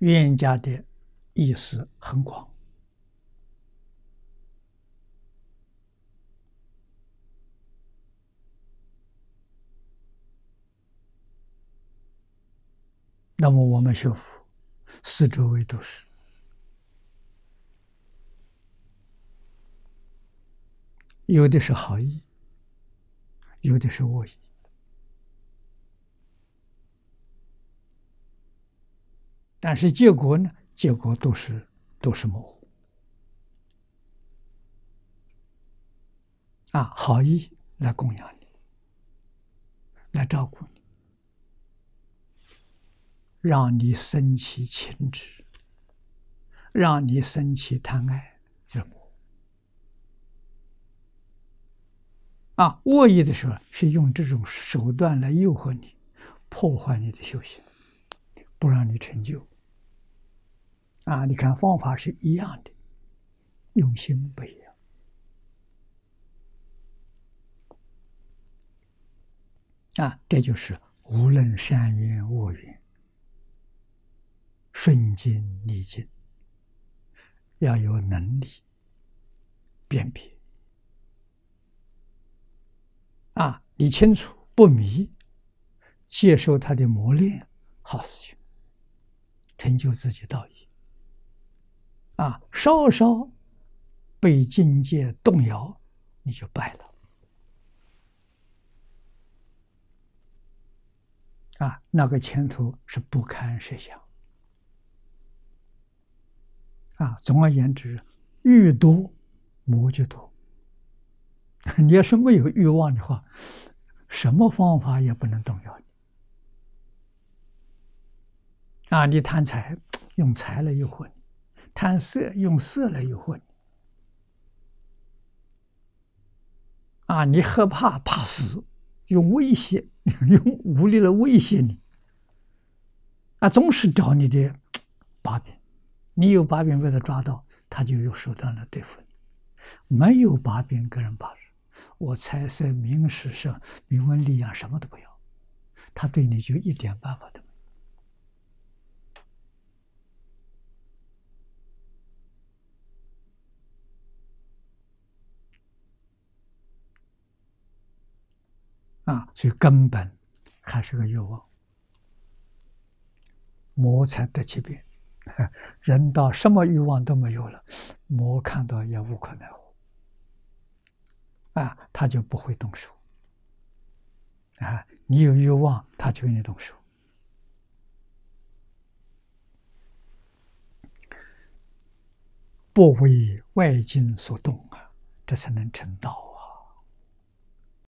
冤家的意思很广。那么我们学佛，四周围都是，有的是好意，有的是恶意。但是结果呢？结果都是模糊。好意来供养你，来照顾你，让你生起情执，让你生起贪爱，这模糊。恶意的时候是用这种手段来诱惑你，破坏你的修行，不让你成就。你看方法是一样的，用心不一样。这就是无论善缘恶缘，顺境逆境，要有能力辨别。你清楚不迷，接受他的磨练，好事情，成就自己道义。稍稍被境界动摇，你就败了。那个前途是不堪设想。总而言之，欲多魔就多。你要是没有欲望的话，什么方法也不能动摇你。你贪财，用财来诱惑你；贪色，用色来诱惑你。你害怕怕死，用威胁，用武力来威胁你。总是找你的把柄，你有把柄被他抓到，他就有手段来对付你；没有把柄，个人把持，我财色名食色名闻利养什么都不要，他对你就一点办法都没有。所以根本还是个欲望，魔才得其便。人到什么欲望都没有了，魔看到也无可奈何。他就不会动手。你有欲望，他就给你动手。不为外境所动这才能成道。